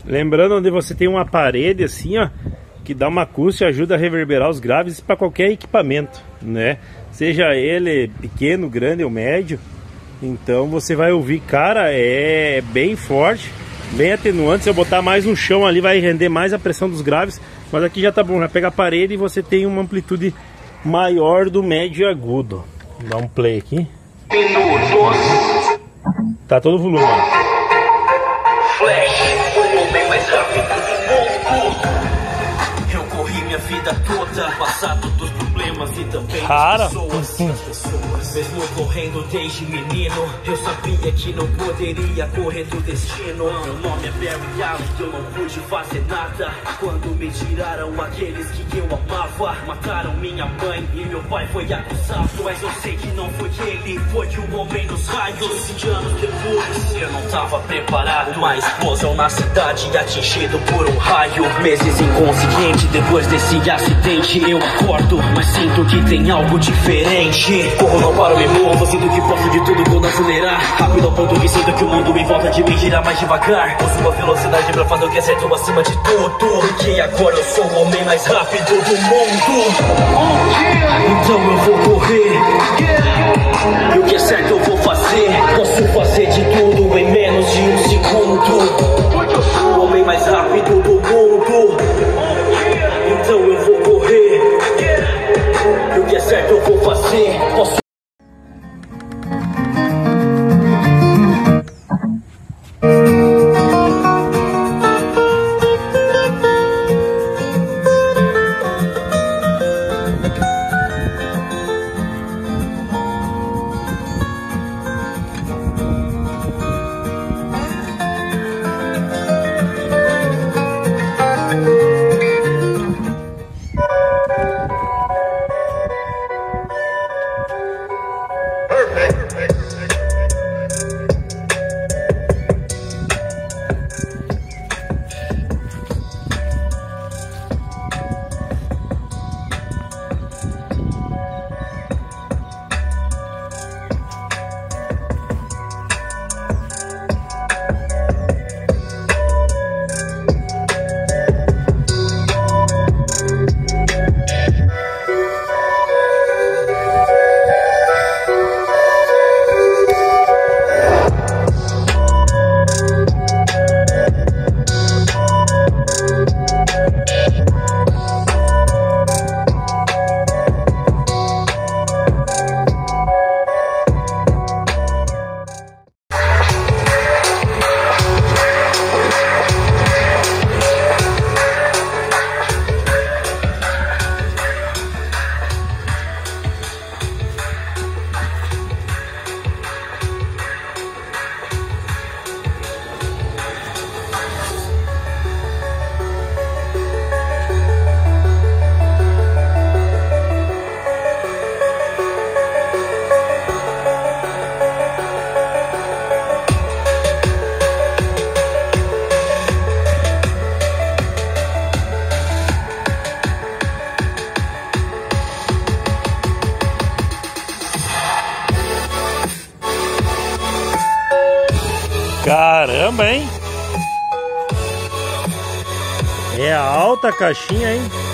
Lembrando, onde você tem uma parede assim, ó, que dá uma acústica e ajuda a reverberar os graves para qualquer equipamento, né? Seja ele pequeno, grande ou médio. Então você vai ouvir, cara, é bem forte, bem atenuante. Se eu botar mais no chão ali, vai render mais a pressão dos graves. Mas aqui já tá bom, já pega a parede e você tem uma amplitude maior do médio e agudo. Vou dar um play aqui. Tá todo o volume, ó. Flash, o homem mais rápido do mundo. Eu corri minha vida toda, passado dos problemas e também das pessoas. Mesmo correndo desde menino, eu sabia que não poderia correr do destino. Meu nome é Barry Allen, eu não pude fazer nada quando me tiraram aqueles que eu amava. Mataram minha mãe e meu pai foi acusado, mas eu sei que não foi ele, foi o homem nos raios. 15 anos depois, eu não tava preparado. Uma explosão na cidade, atingido por um raio. Meses inconsciente, depois desse acidente eu acordo, mas sinto que tem algo diferente. Corro, não paro e morro, sinto que posso de tudo quando acelerar. Rápido ao ponto que sinto que o mundo em volta de mim gira mais devagar. Uso a velocidade pra fazer o que é certo acima de tudo, porque agora eu sou o homem mais rápido do mundo. Então eu vou correr, e o que é certo eu vou fazer. Posso fazer de tudo em menos de um segundo, porque eu sou o homem mais rápido do mundo. Então eu vou correr, e o que é certo eu vou fazer. Posso... Caramba, hein? É a alta caixinha, hein?